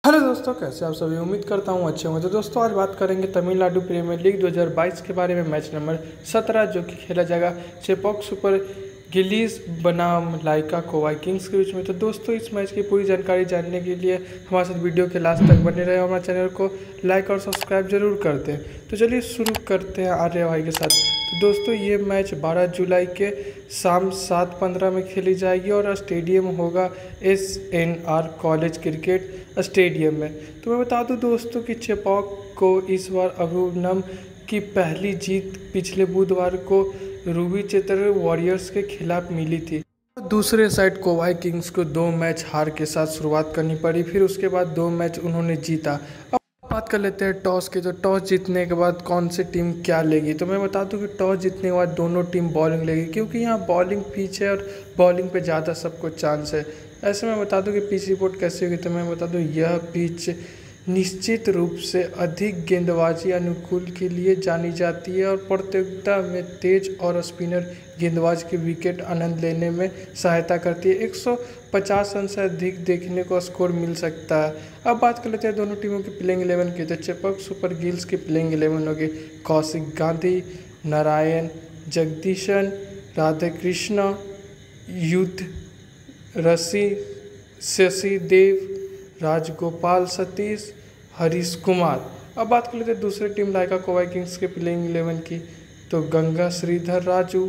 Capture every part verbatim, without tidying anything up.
Hello दोस्तों, कैसे आप सभी। उम्मीद करता हूँ अच्छे होंगे। तो दोस्तों आज बात करेंगे तमिलनाडु प्रीमियर लीग दो हज़ार बाईस के बारे में। मैच नंबर सत्रह जो कि खेला जाएगा चेपॉक सुपर गिलीज बनाम लाइका कोवाई किंग्स के बीच में। तो दोस्तों इस मैच की पूरी जानकारी जानने के लिए हमारे साथ वीडियो के लास्ट तक बने रहे और हमारे चैनल को लाइक और सब्सक्राइब जरूर कर दें। तो चलिए शुरू करते हैं आर्य भाई के साथ। तो दोस्तों ये मैच बारह जुलाई के शाम सात पंद्रह में खेली जाएगी और स्टेडियम होगा S N R college cricket stadium में। तो मैं बता दूं दोस्तों कि चेपॉक को इस बार अभिनव की पहली जीत पिछले बुधवार को रूबी चेतर वॉरियर्स के खिलाफ मिली थी। दूसरे साइड कोवाई किंग्स को दो मैच हार के साथ शुरुआत करनी पड़ी, फिर उसके बाद दो मैच उन्होंने जीता। अब बात कर लेते हैं टॉस की। तो टॉस जीतने के बाद कौन सी टीम क्या लेगी। तो मैं बता दूं कि टॉस जीतने के बाद दोनों टीम बॉलिंग लेगी, क्योंकि यहाँ बॉलिंग पिच है और बॉलिंग पे ज़्यादा सबको चांस है। ऐसे मैं बता दूं कि पिच रिपोर्ट कैसी होगी। तो मैं बता दूं यह पिच निश्चित रूप से अधिक गेंदबाजी अनुकूल के लिए जानी जाती है और प्रतियोगिता में तेज और स्पिनर गेंदबाज के विकेट आनंद लेने में सहायता करती है। एक सौ पचास रन से अधिक देखने को स्कोर मिल सकता है। अब बात कर लेते हैं दोनों टीमों की प्लेइंग इलेवन की। तो चेपॉक सुपर गिल्स की प्लेइंग इलेवन होगी कौशिक गांधी, नारायण, जगदीशन, राधे कृष्णा, युद्ध ऋषि, शशि देव, राजगोपाल सतीश, हरीश कुमार। अब बात कर लेते हैं दूसरी टीम लाइका कोवाई किंग्स के प्लेइंग इलेवन की। तो गंगा श्रीधर राजू,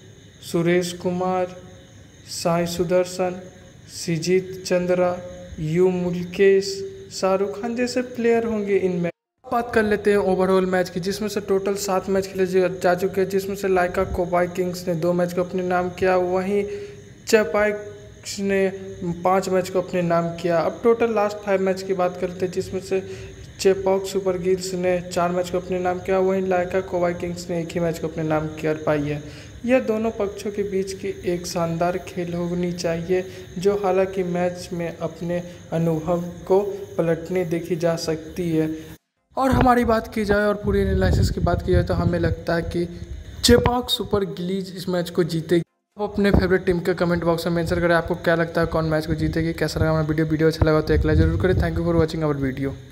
सुरेश कुमार, साई सुदर्शन, सिजीत चंद्रा, यू मुल्केश, शाहरुख खान जैसे प्लेयर होंगे इनमें। बात कर लेते हैं ओवरऑल मैच की, जिसमें से टोटल सात मैच खेले जा चुके हैं, जिसमें से लाइका कोवाई किंग्स ने दो मैच को अपने नाम किया, वहीं चेपॉक ने पाँच मैच को अपने नाम किया। अब टोटल लास्ट फाइव मैच की बात करते हैं, जिसमें से चेपॉक सुपर गिल्स ने चार मैच को अपने नाम किया, वहीं लाइका कोवाई किंग्स ने एक ही मैच को अपने नाम कर पाई है। यह दोनों पक्षों के बीच की एक शानदार खेल होनी चाहिए, जो हालांकि मैच में अपने अनुभव को पलटने देखी जा सकती है। और हमारी बात की जाए और पूरी एनालिसिस की बात की जाए तो हमें लगता है कि चेपॉक सुपर गिलीज इस मैच को जीतेगी। आप अपने फेवरेट टीम के कमेंट बॉक्स में मेंशन करें आपको क्या लगता है कौन मैच को जीतेगी। कैसा लगा हमारा वीडियो वीडियो अच्छा लगा तो एक लाइक जरूर करें। Thank you for watching our video.